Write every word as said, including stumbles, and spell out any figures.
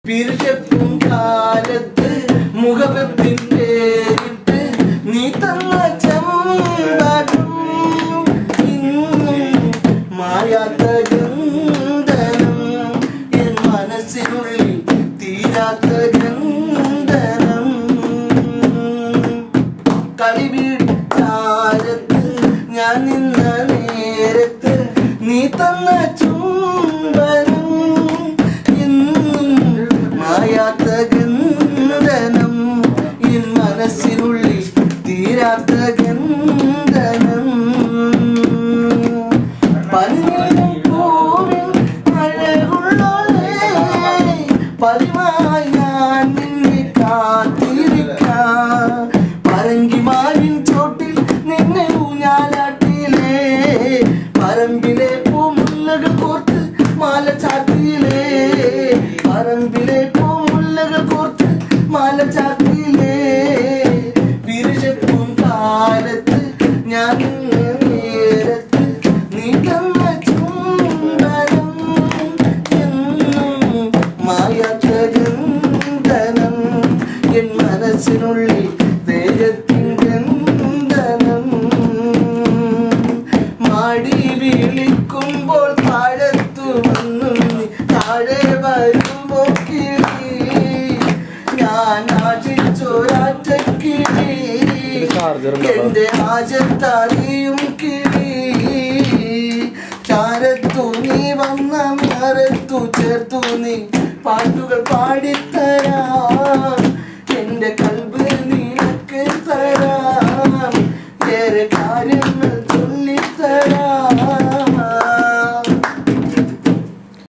പിരിശപ്പും കാലത്ത് മുഖപത്തിന്റെ നീ തന്ന ചെമ്പകം ഇന്നും മായാത്ത ഗന്ധനം എൻ മനസ്സിനുള്ളിൽ തീരാത്ത ഗന്ധനം കളിവീട്ടാരത്ത് ഞാൻ നിന്ന നേരത്ത് നീ തന്ന ചുംബനം ഇന്നും മായാത്ത ഗന്ധനം എൻ മനസ്സിനുള്ളിൽ തീരാത്ത ഗന്ധനം പനിനീരും പൂവിൻ അഴകുള്ളോളേ പതിവായി ഞാൻ നിന്നെ കാത്തിരിക്കാം പറങ്കിമാരിൻ ചോട്ടിൽ നിന്നെ ഊഞ്ഞാലാട്ടിയിലേ പറമ്പിലെ പൂമുല്ലകൾ കോർത്ത് മാല ചാത്തിയിലേ പറമ്പിലെ പൂമുല്ലകൾ കോർത്ത് മാല ചാത്തിയിലേ പിരിശപ്പും കാലത്ത് ഞാൻ നേരത്ത് നീ തന്ന ചുംബനം എന്നും മായാത്ത ഗന്ധനം എൻ മനസ്സിനുള്ളിൽ തേജത്തിൻ ഗന്ധനം മാടി വിളിക്കുമ്പോൾ താഴത്തു വന്നു നീ താഴെ വരുമോ കിളി ഞാൻ ആശിച്ചൊരാറ്റ കിളി എന്റെ ആജത്താരിയും കിളി ചാരത്തു നീ വന്ന മരത്തു ചേർത്തു നീ പാട്ടുകൾ പാടിത്തരാ